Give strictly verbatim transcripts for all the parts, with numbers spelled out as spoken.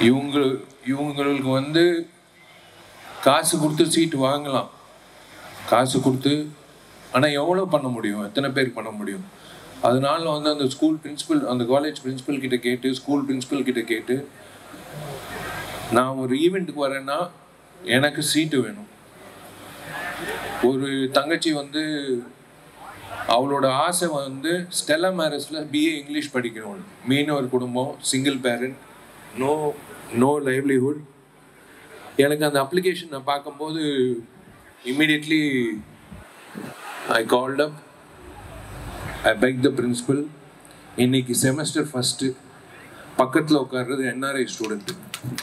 இவங்க இவங்களுக்கு வந்து காசு கொடுத்து சீட்டு வாங்கலாம், காசு கொடுத்து. ஆனால் எவ்வளோ பண்ண முடியும், எத்தனை பேர் பண்ண முடியும்? அதனால வந்து அந்த ஸ்கூல் பிரின்சிபல், அந்த காலேஜ் பிரின்சிபல் கிட்ட கேட்டு, ஸ்கூல் பிரின்சிபல் கிட்ட கேட்டு, நான் ஒரு ஈவெண்ட்டுக்கு வரேன்னா எனக்கு சீட்டு வேணும். ஒரு தங்கச்சி வந்து அவளோட ஆசை வந்து ஸ்டெல்லா மேரஸில் பிஏ இங்கிலீஷ் படிக்கணும். மீனவர் குடும்பம், single parent, no no livelihood. எனக்கு அந்த அப்ளிகேஷன் நான் பார்க்கும்போது immediately I called up, I beg the principal. இன்னைக்கு செமஸ்டர் ஃபஸ்ட்டு, பக்கத்தில் உட்கார்றது என்ஆர்ஐ ஸ்டூடெண்ட்டு.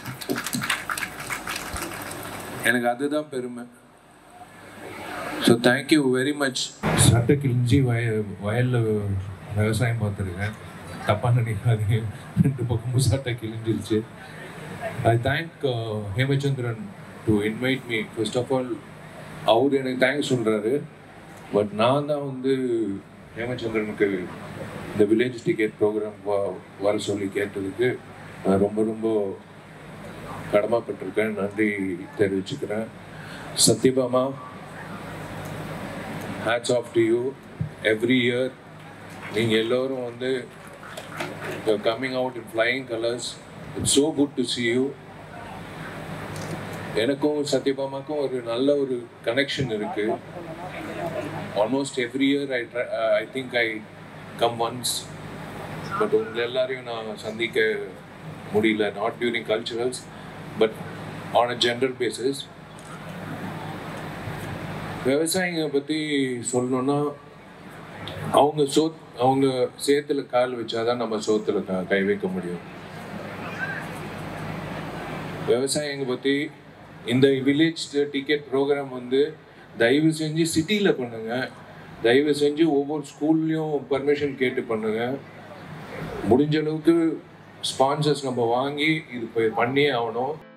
எனக்கு அதுதான் பெருமை. So thank you very much. சட்டை கிழிஞ்சி வய வயலில் விவசாயம் பார்த்துருக்கேன், தப்பாக நினைக்காதீங்க, ரெண்டு பக்கமும் சட்டை கிழிஞ்சிருச்சு. I thank Hemachandran to invite me. First of all அவர் எனக்கு தேங்க்ஸ் சொல்கிறாரு, பட் நான் தான் வந்து ஹேமச்சந்திரனுக்கு இந்த வில்லேஜ் டிக்கெட் ப்ரோக்ராம் வர சொல்லி கேட்டதுக்கு நான் ரொம்ப ரொம்ப கடமைப்பட்டிருக்கேன், நன்றி தெரிவிச்சுக்கிறேன். Satyabhama, hats off to you. Every year நீங்கள் எல்லோரும் வந்து you're coming out in flying colors. It's so good to see you. எனக்கும் சத்யபாமாக்கும் ஒரு நல்ல ஒரு கனெக்ஷன் இருக்கு. Almost every year I try I think I come once, but உங்களை எல்லாரையும் நான் சந்திக்க முடியல, not during culturals but on a general basis. விவசாயிங்க பற்றி சொல்லணுன்னா, அவங்க சோ அவங்க சேத்துல கால் வச்சாதான் நம்ம சோத்துல கா கை வைக்க முடியும். விவசாயிங்க பற்றி இந்த வில்லேஜ் டிக்கெட் ப்ரோக்ராம் வந்து தயவு செஞ்சு சிட்டியில் பண்ணுங்க, தயவு செஞ்சு ஒவ்வொரு ஸ்கூல்லையும் பர்மிஷன் கேட்டு பண்ணுங்க. முடிஞ்ச அளவுக்கு ஸ்பான்சர்ஸ் நம்ம வாங்கி இது பண்ணியே ஆகணும்.